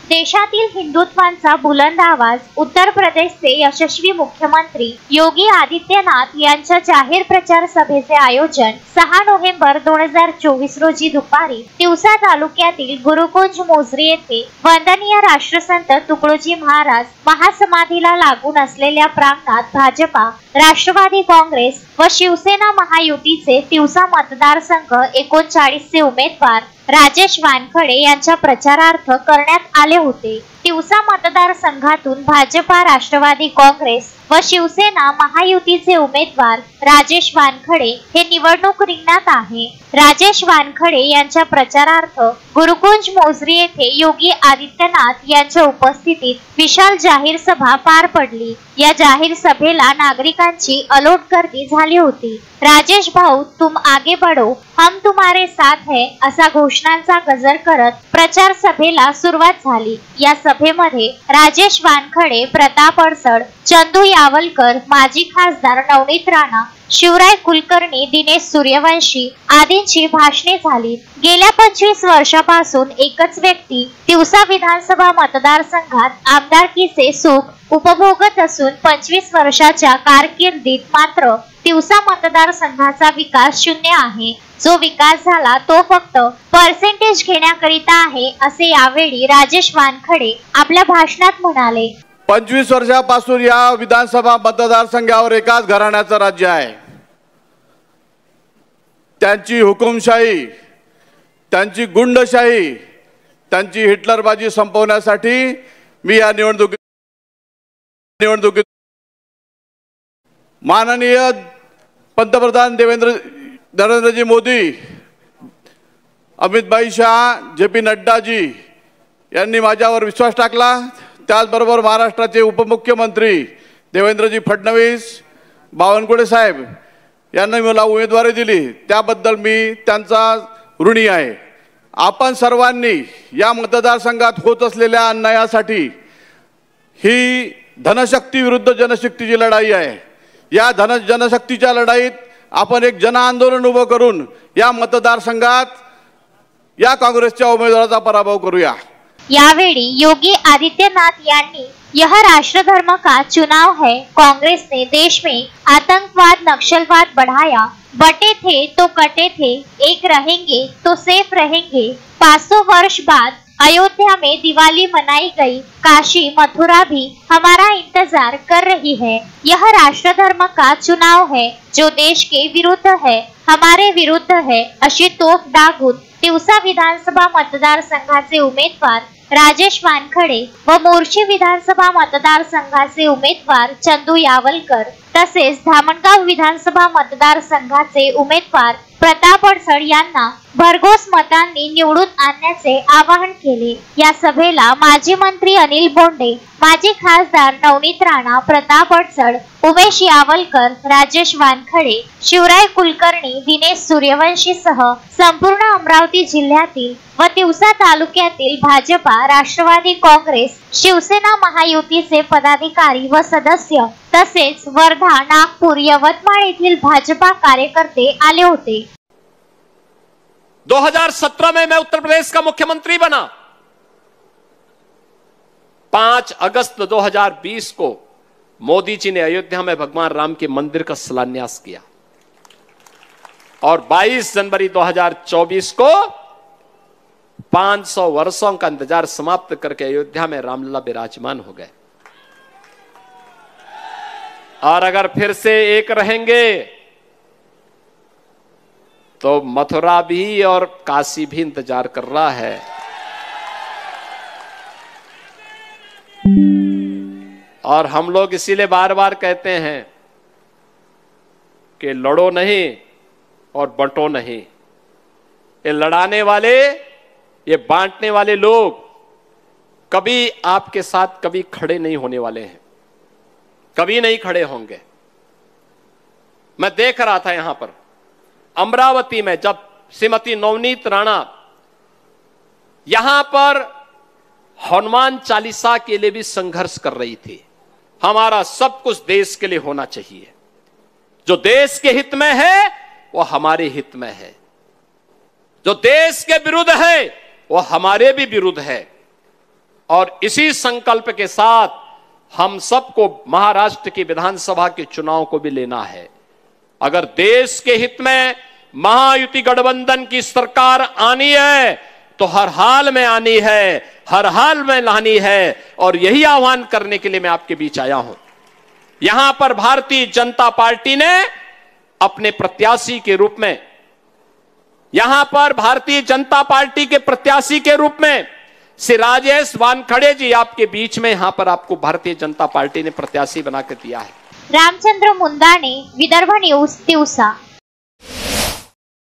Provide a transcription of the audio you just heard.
देशातील हिंदुत्वाचा बुलंद आवाज उत्तर प्रदेशचे यशस्वी मुख्यमंत्री योगी आदित्यनाथ यांच्या जाहीर प्रचार सभेचे आयोजन 6 नोव्हेंबर 2024 रोजी दुपारी तिवसा तालुक्यातील गुरुकुंज मोझरी येथे वंदनीय राष्ट्रसंत तुकडोजी महाराज महासमाधीला लागून असलेल्या प्रांगणात भाजपा, राष्ट्रवादी काँग्रेस व शिवसेना महायुतीचे तिवसा मतदारसंघ 39 चे उमेदवार राजेश वानखडे यांच्या प्रचारार्थ करण्यात आले होते। तिवसा मतदारसंघातून भाजपा, राष्ट्रवादी काँग्रेस व शिवसेना महायुतीचे उमेदवार राजेश वानखडे हे निवडणूक रिंगणात आहे। राजेश वानखडे यांच्या प्रचारार्थ गुरुकुंज मोझरी येथे योगी आदित्यनाथ यांच्या उपस्थितीत विशाल जाहीर सभा पार पडली। या जाहीर सभेला नागरिकांची अलोट गर्दी झाली होती। राजेश भाऊ तुम आगे बढ़ो, हम तुम्हारे साथ है असा घोषणांचा गजर करत प्रचार सभेला सुरुवात झाली। या सभेमध्ये राजेश वानखडे, प्रताप अडसड, चंदू यावलकर, माजी खासदार नवनीत राणा, शिवराय कुलकर्णी, दिनेश सूर्यवंशी आदींची भाषणे झाली। गेल्या 25 वर्षापासून एकच व्यक्ती तिवसा विधानसभा मतदारसंघात आमदारकीचे सुख उपभोगत असून 25 वर्षाच्या कारकिर्दीत मात्र तिवसा मतदारसंघाचा विकास शून्य आहे। जो विकास झाला तो फक्त पर्सेंटेज घेण्याकरिता आहे असे यावेळी राजेश वानखडे आपल्या भाषणात म्हणाले। 25 वर्षापासून या विधानसभा मतदारसंघावर एकाच घराण्याचं राज्य आहे। त्यांची हुकुमशाही, त्यांची गुंडशाही, त्यांची हिटलरबाजी संपवण्यासाठी मी या निवडणुकीत माननीय पंतप्रधान नरेंद्रजी मोदी, अमित भाई शाह, JP नड्डाजी यांनी माझ्यावर विश्वास टाकला। त्याचबरोबर महाराष्ट्राचे उपमुख्यमंत्री देवेंद्रजी फडणवीस, बावनकुळे साहेब यांनी मला उमेदवारी दिली, त्याबद्दल मी त्यांचा ऋणी आहे। आपण सर्वांनी या मतदारसंघात होत असलेल्या अन्यायासाठी ही धनशक्ती विरुद्ध जनशक्तीची लढाई आहे। या जनशक्तीच्या लढाईत आपण एक जन आंदोलन उभं करून या मतदारसंघात या काँग्रेसच्या उमेदवाराचा पराभव करूया। यावेळी योगी आदित्यनाथ यांनी यह राष्ट्र धर्म का चुनाव है, कांग्रेस ने देश में आतंकवाद नक्सलवाद बढ़ाया, बटे थे तो कटे थे, एक रहेंगे तो सेफ रहेंगे। 500 वर्ष बाद अयोध्या में दिवाली मनाई गई, काशी मथुरा भी हमारा इंतजार कर रही है। यह राष्ट्र धर्म का चुनाव है जो देश के विरुद्ध है, हमारे विरुद्ध है अशी तोफ डागून तिवसा विधानसभा मतदारसंघाचे उमेदवार राजेश वानखडे व मोर्शी विधानसभा मतदारसंघाचे उमेदवार चंदू यावलकर तसेच धामणगाव विधानसभा मतदारसंघाचे उमेदवार प्रताप अडसड यांना भरघोस मतांनी निवडून आणण्याचे आवाहन केले। या सभेला माजी मंत्री अनिल बोंडे, माजी खासदार नवनीत राणा, प्रताप अडसड, उमेश यावलकर, राजेश वानखडे, शिवराय कुलकर्णी, दिनेश सूर्यवंशी सह संपूर्ण अमरावती जिल्ह्यातील व तिवसा तालुक्यातील भाजपा, राष्ट्रवादी काँग्रेस, शिवसेना महायुतीचे पदाधिकारी व सदस्य तसेच वर्धा, नागपूर, यवतमाळ येथील भाजपा कार्यकर्ते आले होते। 2017 में मैं उत्तर प्रदेश का मुख्यमंत्री बना। 5 अगस्त 2020 को मोदी जी ने अयोध्या में भगवान राम के मंदिर का शिलान्यास किया और 22 जनवरी 2024 को 500 वर्षों का इंतजार समाप्त करके अयोध्या में रामलला विराजमान हो गए। और अगर फिर से एक रहेंगे तो मथुरा भी और काशी भी इंतजार कर रहा है। और हम लोग इसीलिए बार बार कहते हैं कि लड़ो नहीं और बंटो नहीं। ये लड़ाने वाले, ये बांटने वाले लोग कभी आपके साथ कभी खड़े नहीं होने वाले हैं, कभी नहीं खड़े होंगे। मैं देख रहा था यहां पर अमरावती में जब श्रीमती नवनीत राणा यहां पर हनुमान चालीसा के लिए भी संघर्ष कर रही थी। हमारा सब कुछ देश के लिए होना चाहिए, जो देश के हित में है वो हमारे हित में है, जो देश के विरुद्ध है वो हमारे भी विरुद्ध है। और इसी संकल्प के साथ हम सबको महाराष्ट्र की विधानसभा के चुनाव को भी लेना है। अगर देश के हित में महायुति गठबंधन की सरकार आनी है तो हर हाल में आनी है, हर हाल में लानी है, और यही आह्वान करने के लिए मैं आपके बीच आया हूं। यहां पर भारतीय जनता पार्टी ने अपने प्रत्याशी के रूप में, यहां पर भारतीय जनता पार्टी के प्रत्याशी के रूप में श्री राजेश वानखड़े जी आपके बीच में यहां पर आपको भारतीय जनता पार्टी ने प्रत्याशी बनाकर दिया है। रामचंद्र मुंदाणे, विदर्भ न्यूज, तिवसा।